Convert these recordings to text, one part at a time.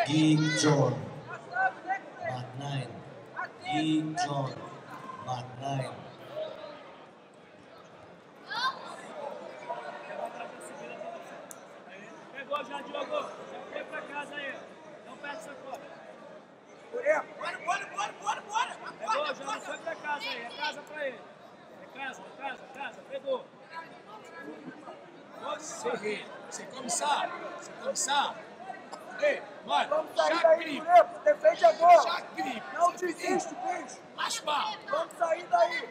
John, mat 9. John, mat 9. Pegou já, Diogo. Já foi pra casa aí. Não perde essa copa. Bora. Pegou, já não foi pra casa aí. É casa pra ele. É casa. Pegou. C'est comme ça. Ei, bora. Vamos sair daí, Jurepa. Defende agora. Chaque gripe. Não desiste, bicho. Lâche pas. Vamos sair daí.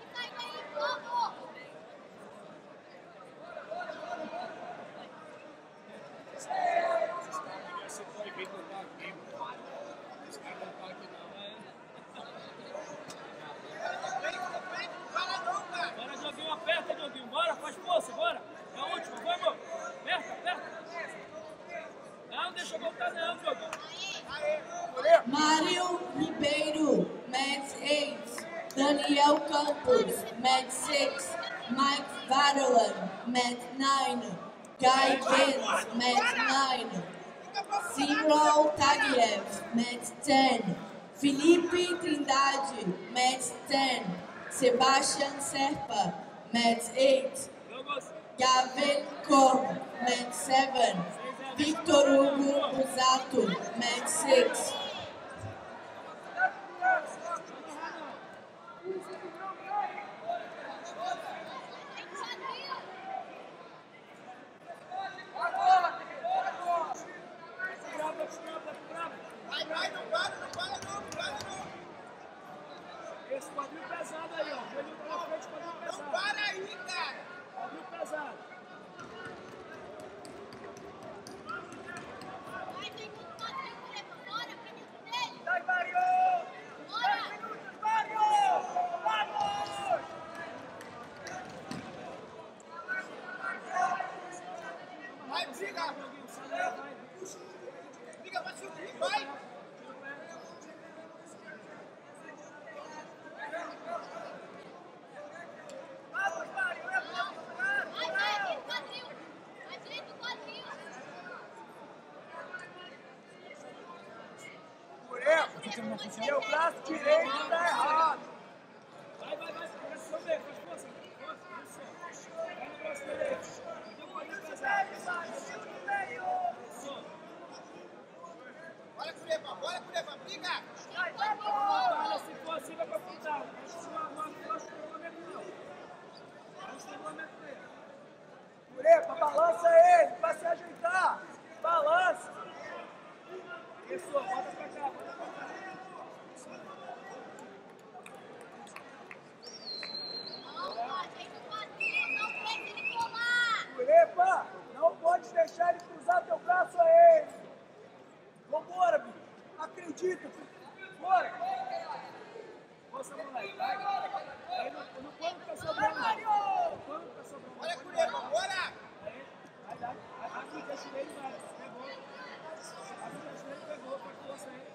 Você proibido de lutar aqui. Esse cara não tá aqui não. Bora, Dioguinho. Aperta, Dioguinho. Bora, faz força, bora. É a última. Vamos. Aperta. Não, deixa eu voltar não, Diogo. Mário Ribeiro, Mat 8. Daniel Campos, Mat 6. Mike Varolan, Mat 9. Guy Benz, Mat 9. Cyril Tagiev, Mat 10. Felipe Trindade, Mat 10. Sebastian Serpa, Mat 8. Gavin Korb, Mat 7. Victor Hugo Busato, Mat 6. Esse quadril pesado aí, ó. Joelho pra frente, quadril pesado. Não para aí, cara. Quadril pesado. Vai, tem muito quadril, bora pra dentro dele. Vai, Mário. 10 minutos, Mário. Vamos. Vai, briga. Briga pra subir, vai. Vamos, Mário. Vai, direito do quadril. Jurepa, meu braço direito tá errado. Vai. Faz força. Isso. Vai no braço direito. Tem um quadril pesado. Isso. Bora, Curepa, briga. Olha, se for assim, vai pra pontar. Não acho que regulamento não. Acho que regulamento dele. Jurepa, balança ele pra se ajeitar. Balança. Isso, bota pra cá. Jurepa, não pode deixar ele cruzar teu braço a ele. Vambora, bicho. Acredita, filho. Bora. Força, moleque. Vai. Aí no plano que tá sobrando. Vai, Mário. No plano que tá sobrando. Bora, Curepa, bora. Vai. Aqui, deixa ele, vai. Pegou. Aqui, deixa ele, pegou. Faz força aí.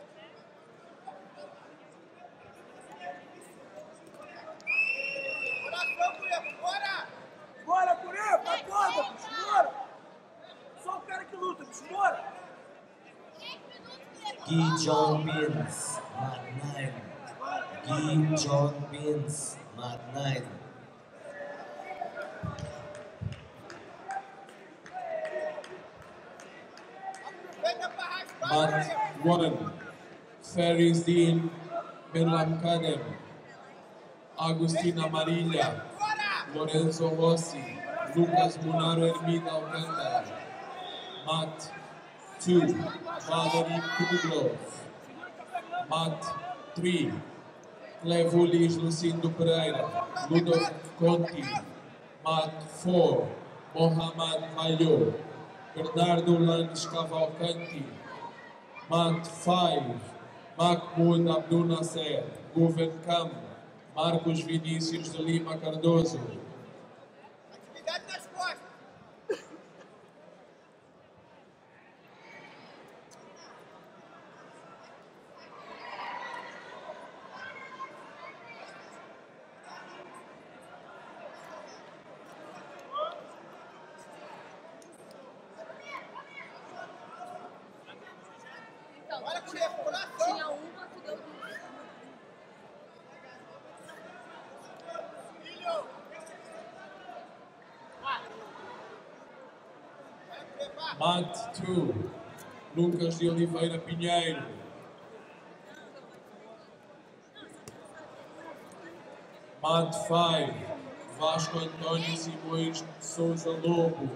Coração, Curepa, bora. Bora, Curepa. Acorda, bicho. Bora. Só o cara que luta, bicho. Bora. John Beans, mat 9. John Beans, mat 9. Mat 1. Ferris Dean Benlam Kadem. Agustina Marília. Lorenzo Rossi. Lucas Munaro Ermida Alcântara. Mat 2. Valerie Kudugrov. Mat 3. Clevulis Lucindo Pereira. Ludov Conti. Mat 4. Mohamed Malho. Bernardo Landes Cavalcanti. Mat 5. Mahmoud Abdul Nasser. Guven Kam. Marcos Vinícius de Lima Cardoso. Atividade nas costas. Bora, Curepa, coração. Tinha uma que deu duas. Filho. Vai. Bora, Curepa. Mat 2, Lucas de Oliveira Pinheiro. Mat 5, Vasco Antônio Simões Souza Lobo.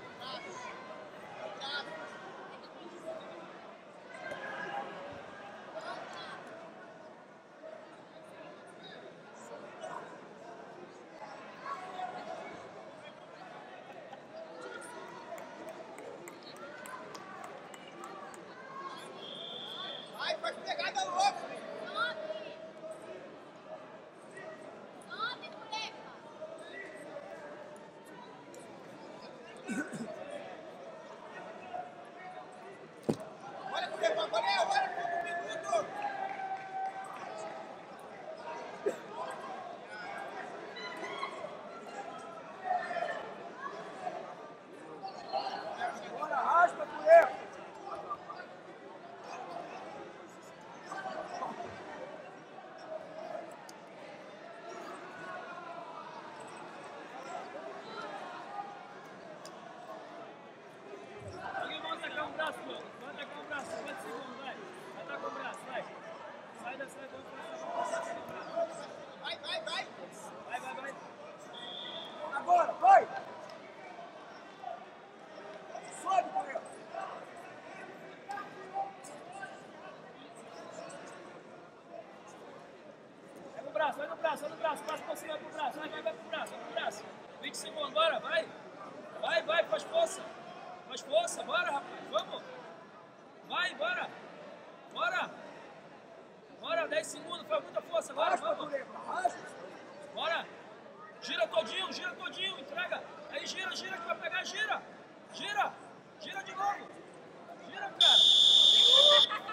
Vai, faz pegada louca. Sobe, Curepa. Bora, Curepa, agora é a hora, falta 1 minuto. Bora, raspa, Curepa. Alguém vai atacar um braço, Diogo. Vai atacar um braço, 50 segundos, vai. Ataca o braço, vai. Sai da saída, Vai, vai, vai. vai. Agora, vai. Sobe, Curepa. Vai no braço, passa por cima pro braço, vai pro braço. 20 segundos, bora, vai, faz força, bora, rapaz, vamos, vai, bora, 10 segundos, faz muita força, agora, Raspa, vamos, Curepa. Raspa. bora, gira todinho, entrega, aí gira que vai pegar, gira de novo, gira, cara.